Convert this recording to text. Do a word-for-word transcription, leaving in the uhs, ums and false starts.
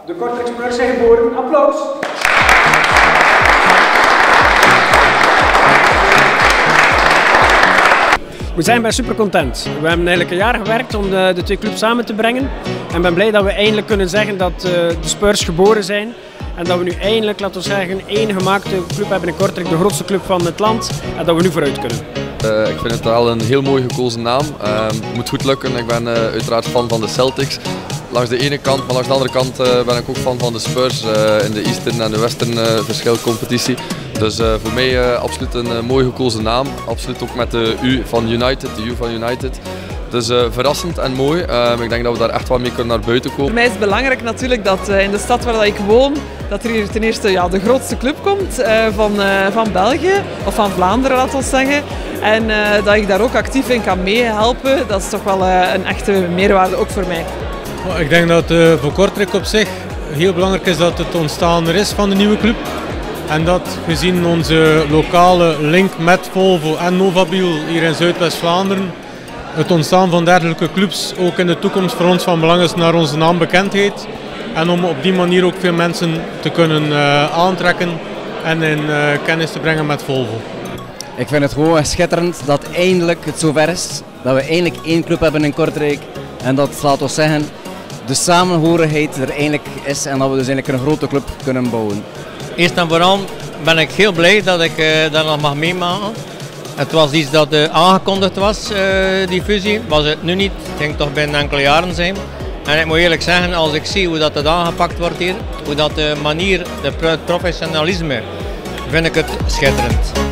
De Kortrijk Spurs zijn geboren. Applaus! We zijn bij super content. We hebben eigenlijk een jaar gewerkt om de, de twee clubs samen te brengen. En ik ben blij dat we eindelijk kunnen zeggen dat uh, de Spurs geboren zijn. En dat we nu eindelijk, laten we zeggen, één gemaakte club hebben in Kortrijk, de grootste club van het land. En dat we nu vooruit kunnen. Uh, ik vind het wel een heel mooi gekozen naam. Uh, het moet goed lukken. Ik ben uh, uiteraard fan van de Celtics. Langs de ene kant, maar langs de andere kant uh, ben ik ook fan van de Spurs uh, in de Eastern en de Western uh, verschilcompetitie. Dus uh, voor mij uh, absoluut een uh, mooi gekozen naam. Absoluut ook met de U van United, de U van United. Dus uh, verrassend en mooi. Uh, ik denk dat we daar echt wel mee kunnen naar buiten komen. Voor mij is het belangrijk natuurlijk dat uh, in de stad waar ik woon, dat er hier ten eerste ja, de grootste club komt uh, van, uh, van België, of van Vlaanderen laten we zeggen. En uh, dat ik daar ook actief in kan meehelpen, dat is toch wel uh, een echte meerwaarde ook voor mij. Ik denk dat uh, voor Kortrijk op zich heel belangrijk is dat het ontstaan er is van de nieuwe club. En dat gezien onze lokale link met Volvo en Novabiel hier in Zuidwest-Vlaanderen, het ontstaan van dergelijke clubs ook in de toekomst voor ons van belang is naar onze naambekendheid. En om op die manier ook veel mensen te kunnen uh, aantrekken en in uh, kennis te brengen met Volvo. Ik vind het gewoon schitterend dat eindelijk het zover is. Dat we eindelijk één club hebben in Kortrijk. En dat, laten we zeggen, de samenhorigheid er eindelijk is en dat we dus eigenlijk een grote club kunnen bouwen. Eerst en vooral ben ik heel blij dat ik uh, dat nog mag meemaken. Het was iets dat uh, aangekondigd was, uh, die fusie. Was het nu niet, ik denk toch binnen enkele jaren zijn. En ik moet eerlijk zeggen, als ik zie hoe dat het aangepakt wordt hier, hoe dat de manier, het professionalisme, vind ik het schitterend.